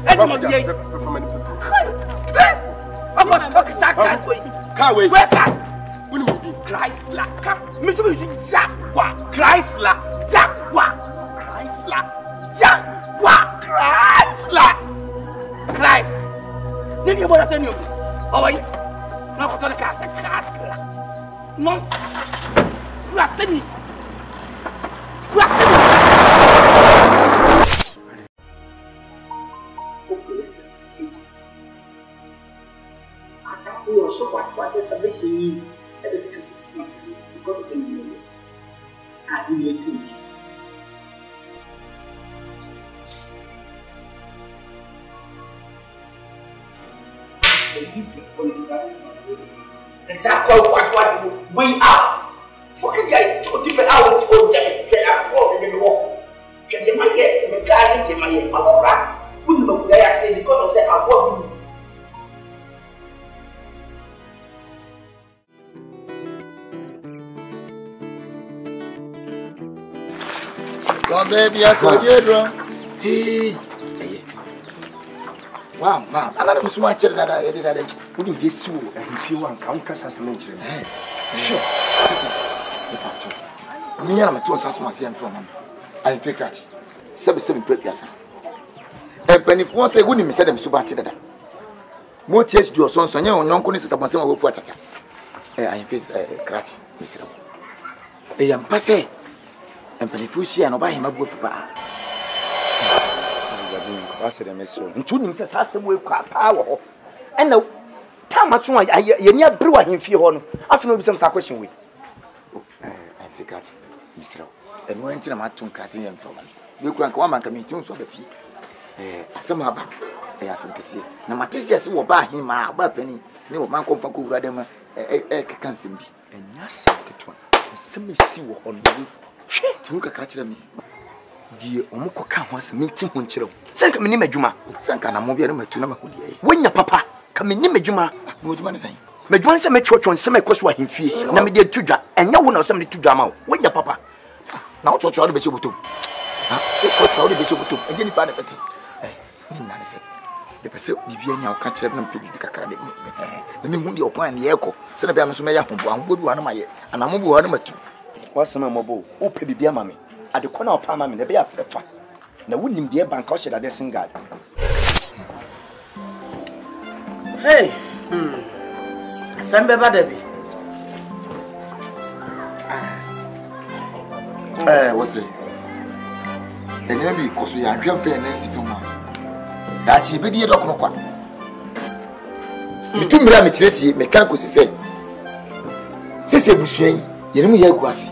I'm not talking that way. Can't wait. Where can? Chrysler. Me too. Jaguar. Chrysler. Jaguar. Chrysler. Jaguar. Chrysler. Chrysler. Did you want to tell you? Oh, wait. No, for the car. Chrysler. No. Chrysler. Chrysler. We are so what was a submission at the city because of the new. I didn't think. Exactly what what we are. Fucking guy told you out to go there. They are probably in the war. Can you my yet? The guy in my yet. Wouldn't look there. I say because of the award. Come baby, I call you drum. Hey, wow, ma'am. I don't know so much that I did that. Wouldn't get so and if you want, come cast as mentioned. Sure. Me and my two husbands and from him. I fake that. Seven seven prepias. And penny for say, wouldn't me say them so bad that. More tears to your sons and your non connoisseurs about some of what I face a crat, miserable. I am passé. And Penifusi and obey him a booth bar. I said, I miss you. And two names as some will quite power. And no time much one, I near brew him fear. After no some question with. I forgot, Mister. And went in a matum casting him from you. Crank one man coming to the fee. Somehow, I asked him to see. No, Matisias will buy him my penny. No man for good radema, a cancer be. And yes, one. Some may see what on the roof. Tunka kachira mi die omukọ ka ho asem nti ho nkyerɛ sɛ ka meni madwuma sɛ ka na mo bia na matuna makodi ai wonya papa ka meni madwuma na madwuma ne sɛn madwuma ne sɛ metwotwo nsɛm ekoso ahemfie na me de tudwa ɛnya wo na ɔsɛm ne tudwa ma wo wonya papa na wo twotwo wo be hye botom ha wo twotwo wo be hye botom ɛgye nipa na pɛte eh ni na ne sɛ de pɛsɛ bibia nya wo ka kyerɛ na mpɛ bibi kakra de na me hu de ɔkwan ne yɛkɔ sɛ na bia me so mɛyɛ ahombo ahombo bi wa na mayɛ anamo bi wa na matu what's my mobile? Oh, baby, dear mammy. At the corner of Palma, the bear pepper. Now, wouldn't dear bank or should I sing God? Hey, hmm. Sambe Badabi. Eh, what's it? And maybe because we are real fair Nancy from one. That she be the dog no quack. You two me Tracy, mechanical, say. Say, Monsieur, you know, you are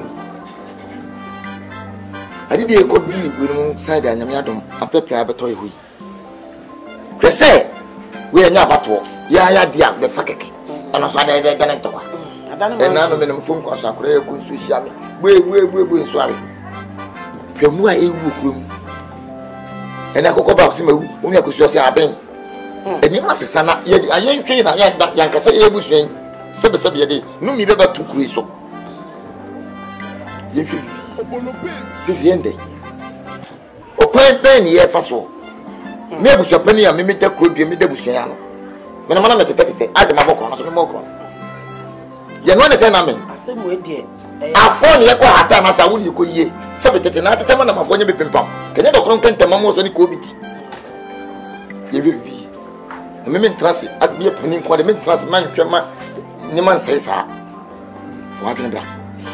I did a good deal with side and Yamiadum, a pepper abattoir. They say, we are not battle. Ya, ya, dear, the fakaki. And also, I did a talk. And none of them phone calls are great, could see me. We, we, we, we, sorry. Pemua, a room. And I could go back to me, only I could just say, I've been. And you must say, I ain't trained, I ain't that young, say, a bush rain. Seven, seven, day. No, me never took Riso. This is the end. O point ben here first all. Me abusu penny and me me take crop me debusu yan. Me na mana me tete as ma boko na so me moko. Ye no na say na me. Asem we die. Afon ye ko hata na sa wuli ko yie. Se be tete na tete ma na mafo nye be pimpam. Kenye do kron kente mamo so ni ko biti. Ye bi bi. Me me trust as be penny ko de me trust man twema ni man say sa. Wa tun bra.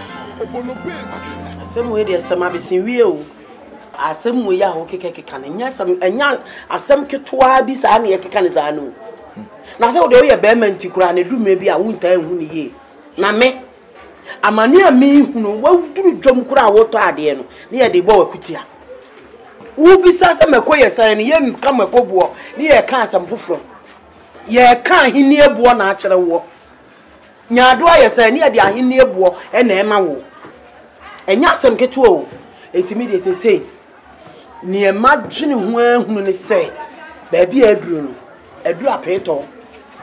Asem we dey asem abesin wie o. Asem we ya ho kekeka na nya asem anya asem ketwa bi sa na ye keka ne za no. Na se o de o ye be manti kura na du me bi a wunta hu ne ye. Na me amane a me hunu wa duru dwom kura wo to ade no. Ne ye de bo wakutia. Wo bi sa se mekoye san ne ye nka mekobuo ne ye ka asem foforo. Ye ka ahini ebuo na a kire wo. Nyaado aye san ne ye de ahini ebuo e na ema wo. Enya asem ketwa o. Etimi de sese ne ma dwene ho ahunu ne se ba bi aduru no aduru apeto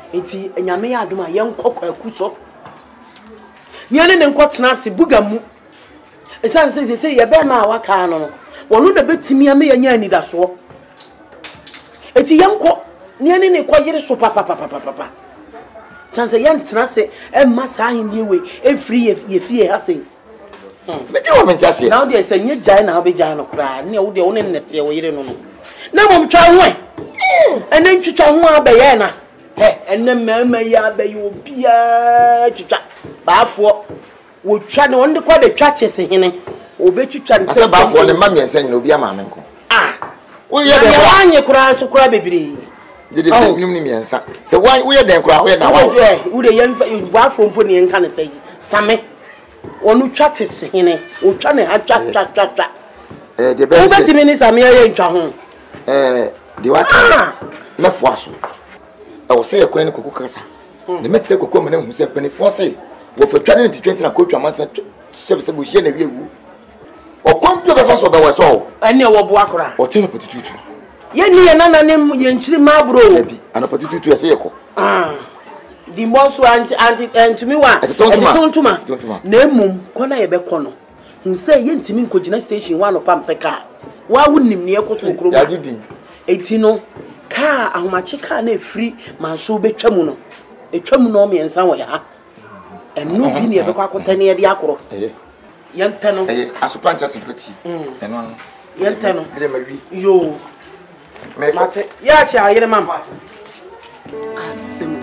enti enyame ya adoma ye nkokọ akuso ni ane ne nkotena se bugamu esan se se ye be ma waka no wonu na betimi ame yanya anidaso enti ye nko ni ane ne koyere so papa papa papa chance ye ntena se e ma sa ahindie we e free ye fie ha se me ti wo me ntase now dey say nye jai na be jai no kra ne wo de wo ne nete wo yere no no na mom twa ho ene ntwitwa ho abaye na eh ene mama ya abaye obia twitwa baafo wo twa ne wonde kwa de twa chese hene obetwitwa nte asa baafo ne mama ensa nyina obia maame nko ah wo ye de kwa anye kra so kra bebire de de nim nim ensa se wo ye de kra wo ye na wa wo de ye baafo mpo ne enka ne sai same wonu twa chese hene wo twa ne ha twa twa twa twa eh de be se wo betimi ni same ye ntwa ho eh de wa ka na fo aso e wo se ye kwan ne koku kasa ne metre koku me na hu se pani fo se wo fa twa ne twenty na kotu amansa se se bo hie na wiewu o kompio be fa so be we so ene wo bo akora o tin potitutu ye ni ye nana ne ye nchiri ma bro bi ana potitutu ese ye ko ah di monso anti anti antumi wa etontuma na emum kona ye be kono hu se ye ntimi nkogina station one opampeka wa wunim ne ekoso okro ya gidi eti no ka ahomache ka na efri manso betwamu no etwamu no me ensa wo ya enu bi ne ye be kwa kotane ye de akoro eh yenta no eh asupancha sympathy eno no yenta no bile mawi yo mate ya cha ayere mama asemu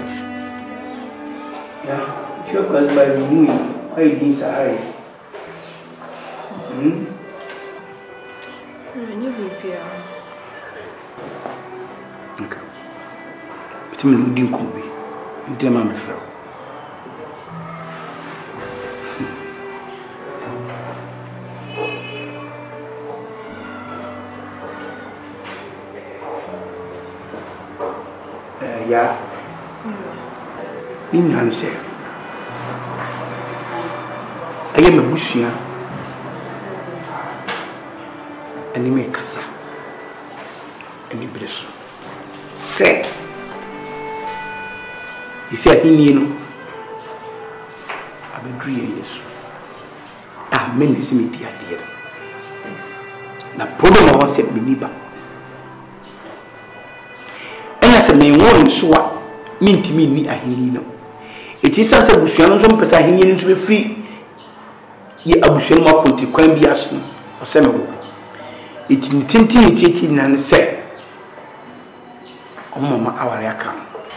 ya sio kwa sababu mimi haidi sahari hmm ni bipia okay bitimi no din ko bi ndem ma me fra eh ya ni nan se aye me busua ani me kasa ani breso se isi ahini no abedru ye yesu amen isi me dia dia na problem wa se miniba ena se me won so a mintimi ni ahini no eti sanse busua no so mpesa ahini no so be free ye abusua no akonti kwan bi aso o se me wo eti tintin tintin na ne se o mama aware aka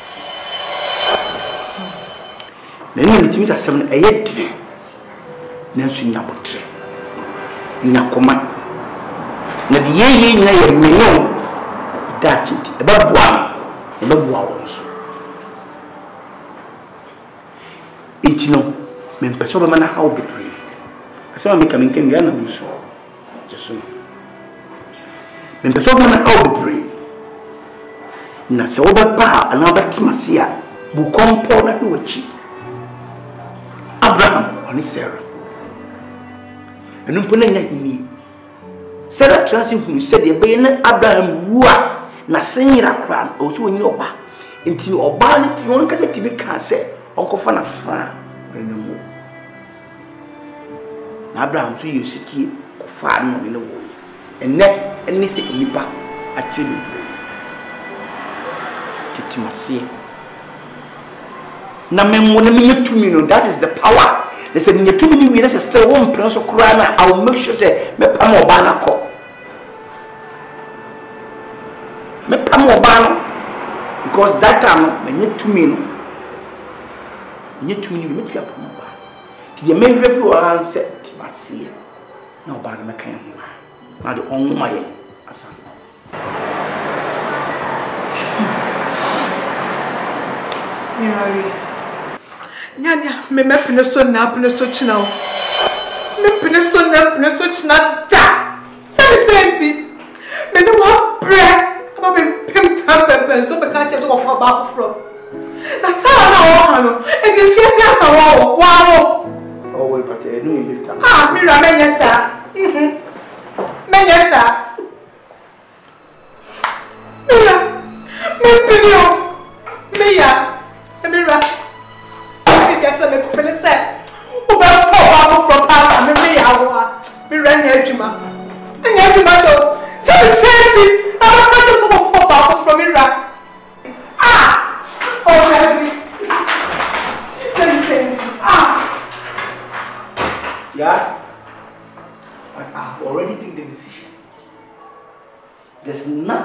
na ni mitimi tasem na eyedire na nso nya botre nya koma na de yeye nya ye menyo da chinti e ba bua e ba bua won so eti no me mpeso be mana how be pray asema me kamin ken ga na wusu jesu me mpeso be mana how be pray na se wo ba pa ana ba timase a bu kompo na be wachi Abraham on Sarah enu pona nya hini Sarah transi hunu said e be na Abraham wua na senyira kran o so onyi oba enti oba ne ti won kata ti be kan se onkofa na fra renemu na Abraham so yosiki kofa no ne wo enne enne se nipa atiri kitimase na memmo na metumi no that is the power they said nyetumi ni wi na say still one plan so kura na I will make sure say me pam oba na ko me pam oba no because that time me nyetumi no nyetumi ni me pia pam oba ti de me hwefi o han set masie na oba na me kan ho na de on ma ye asa Mary Nyanya me me pene so na pene so china o me pene so na pene so china da say senti me no wa bre aba me pem sa pepe so be ka che so for ba for na sa na o ha no e di fiesi asa wo wa wo oh we but e no e bita ah mi ra me nyesa mhm me nyesa me ya me pene o me ya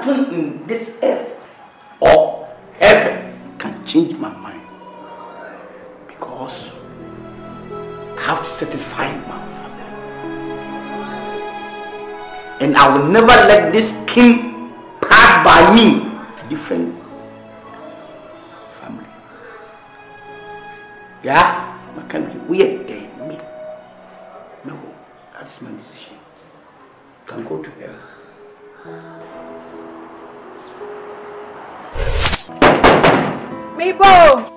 nothing in this earth or heaven can change my mind. Because I have to satisfy my family. And I will never let this king pass by me to different family. Yeah? I can't be weird then. Me. No. That's my decision. You can go to hell. Mabel!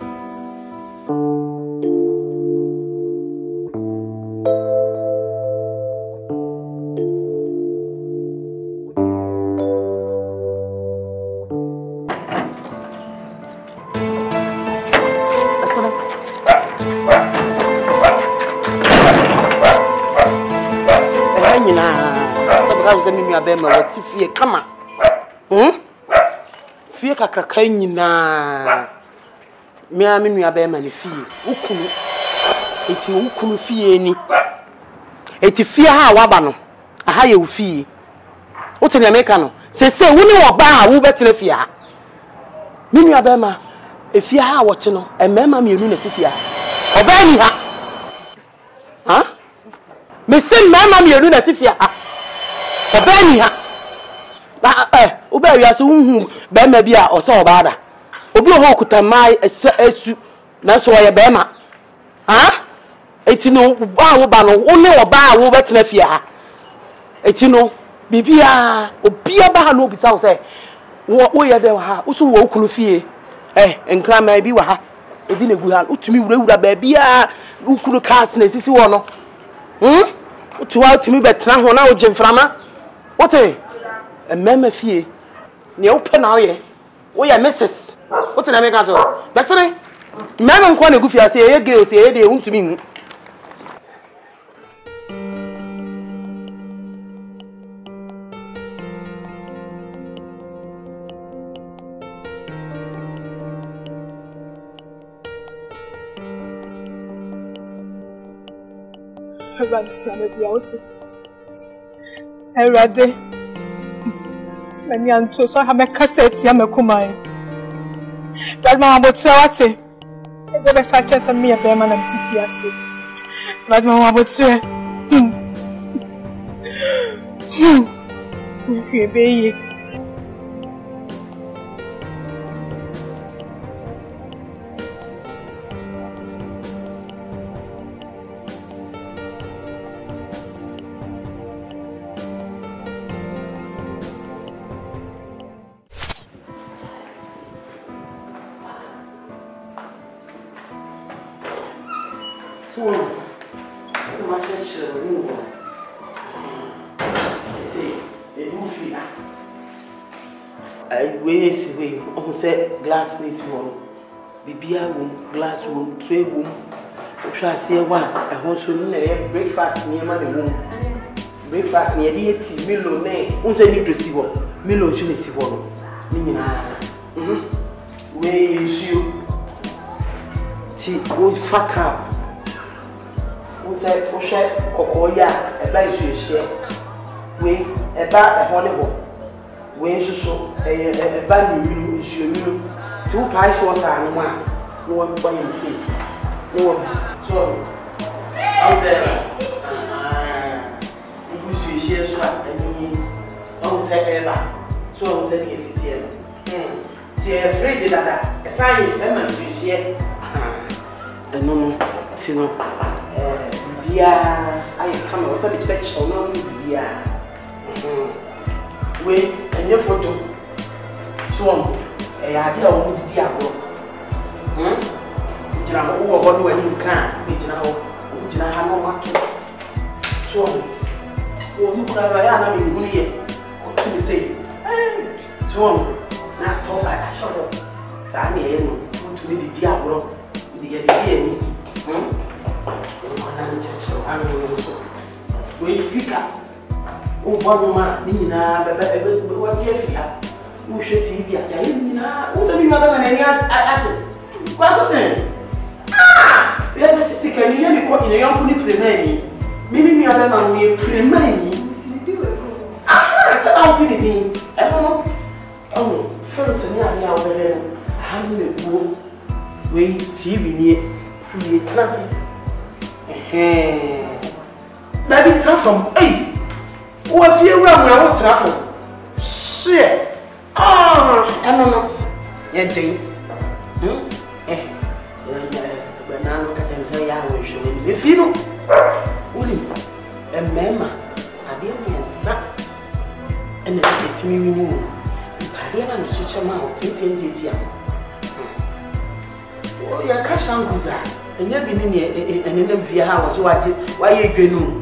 Bema wasi fie kama hmm fie kakraka nyina me a me nua bema ne fie ukunu eti ukunu fie ni eti fie ha waba no aha ye ufie wote ne meka no se se wo ni oba a wo betre fie ha me nua bema e fie ha wote no e mema me enu na fie ha oba ni ha ha me se mema me enu na fie ha obani ha ba eh oba wiase hunhu be ma bia o so obada obi o hokuta mai esu na so ye be ma ha eti no ba wo ba no wo ne oba a wo betena fie ha eti no bibia obi aba ha no bisa wo se wo ye de ha wo so wo kunu fie eh enkra mai bi wa ha ebi na gu ha utumi wura wura ba bia ukunu cars na sisi wo no hm utuwa utumi betena ho na wo jemframa what eh a meme fie ne open na ye wo ya missus what na make ato besere meme nko na gu fie ase ye ge o se ye de untumi mu Rabbi Sana Biauti. Sayrade. Many anto so have a cassette Yamakumai. Radma Botrawati. I never catches a mere bearman and Tifiasi. Radma Botse. Hm. Baby. Glass needs one. Bibia room, glass room, tray room. Try say one. I want to know breakfast near my room. Breakfast near the tea, Milo, nay, unse need to see one. Milo should see one. Nina. Hm. Where is you? Tea, old fuck up. Unse Osha Cocoya, a bite you share. We a bat a honey. When so a bad you is you two pies water and one no one by your feet. No one so out there. You see, shares and me on say ever. So said yes, here. Hm. See, afraid that a sign, Emma, you share. And no, Tino. Yeah, I come over the church or no, yeah. We and your photo. So, a idea of the diablo. Hm? Jana, who are going to can, which now, which I have no much. So, who you could have a yana in Gunia, what do you say? So, not talk like a shadow. Sani, to be the diablo, the idea. Hm? So, I'm going to we speak up. Oh, one man, Nina, what's your fear? Who should see you? Nina, who's a mother and any at it? What was ah! The other sick and nearly caught in a young pony premani. Maybe me other man will premani. Ah, I said, I'll tell you. I don't know. friends ni ari a obere ha me buo we T V ni ni trasi eh da bi trafom eh wo afie wura mu a wo trafom shit ah ano no ye den hm eh ba na no ka tense ya wo hwe ni e fi no woni e mema ade me nsa ene etimi mi ni ade na me hyeche ma o tenten tete a o ya ka shanguza enye bi ni ene na via ha wo so waje waye dwenu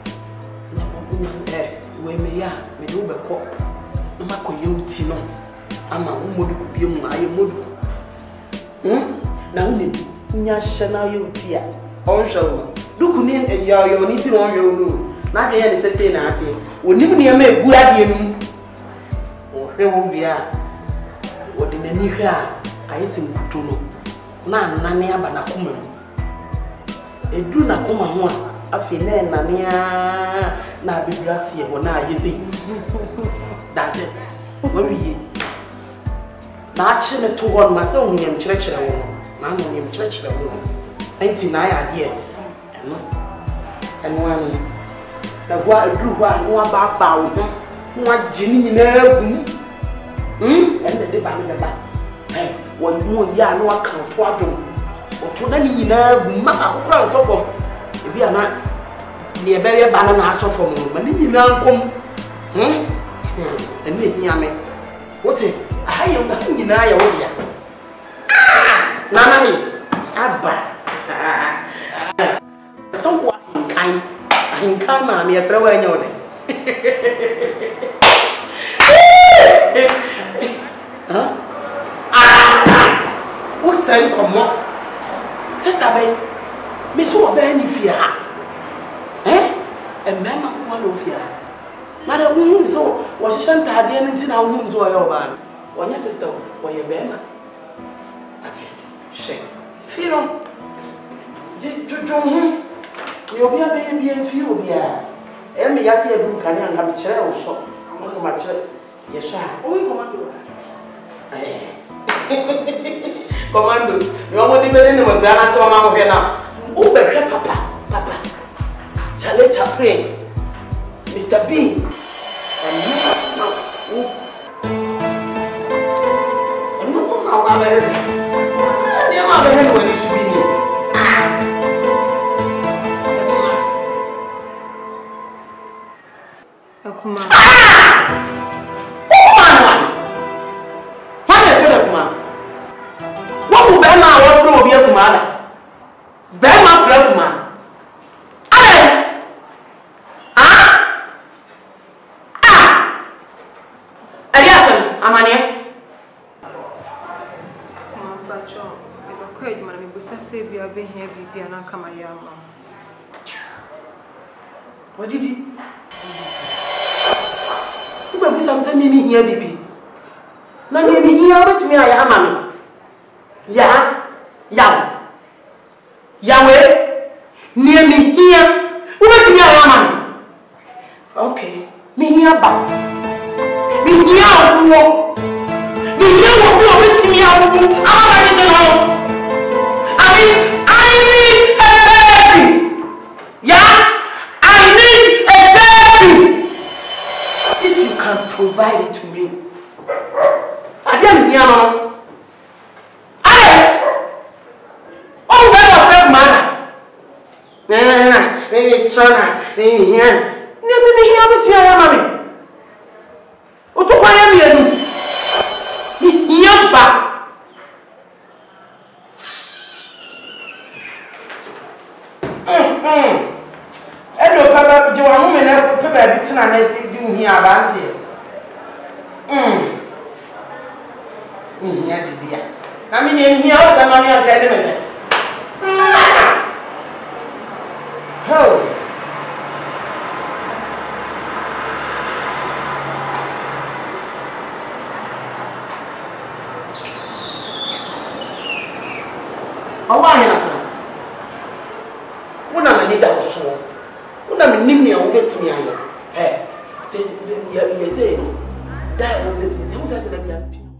eh we me ya me do be ko na makoye uti no ama wo moduku bi mu aye moduku hm na wo ne nya hye na ye uti a on hwe duku ni yo yo ni ti no hwe no na de ye ne sese na ate onim ne ma egu ade enum o hwe wo bia wo de nani hwe a aye se mputo no na nane aba na koma mu edu na koma ho a afi na nane a na abedurase e wo na aye se that's it what we na achi ne to one ma se onyem kirekire wo na no onyem kirekire wo ninety-nine years no and one na gwa edu gwa no aba ba wo ho no agini nyina agum hm and de ba ne ba eh wo mu ya no aka to adwom o to na nyina agum ma akokora nsofom ebi ana ne ebere ba na asofom ma ne nyina nkom hm eni ehia me wote ahayo na nyina ya wo ya nana hi aba so wa kan hinkan ma me efre wa nya wo ne ha ah wo sen komo sister bay me so ba ni fia eh e mama ko na ofia mara wu so wo hyehyenta ade ne ntina wu nzo yo ba wonya sister wo ye bema ati she firo je jojo hu yo bia be bia firo bia e me yase edu kan anga me kire wo so ko ma kire ye sha o wi komando eh komando yo mo di be ni mo bia na se o ma mo bia na o be hwe papa papa chale chaplain Mister B and you now and no now I very they ma very when you should be here Akuma what is it Akuma what will be ma wa fro obi Akuma na be ma fro Akuma amane ma bacho e ba ko eduma me busa se bia be hia bibia na kama ya ma odidi ugba busa mse mi mi hia bibi na ni mi hia obetimi aya ama me ya ya yawe ni mi hia obetimi aya ama me okay mi hia ba mi hia owo mi hia owo obetimi awo ama ba ni no I mean I need a baby yeah I need a baby if you can provide it to me ade mi hia no ale oh we are friend man na na me sona me hia ni mi hia obetimi aya ama me oto kwa ya mienu ni yamba eh eh edo papa je wa hu me na papa bi tina na di hu hi abanti mm ni ya bibia na mi ni hi o da ma mi aka ni me ho awa hena sa wona na ni da so wona me nim ne wo betimi ayo eh say ye ye say no da wo de de wo say da bia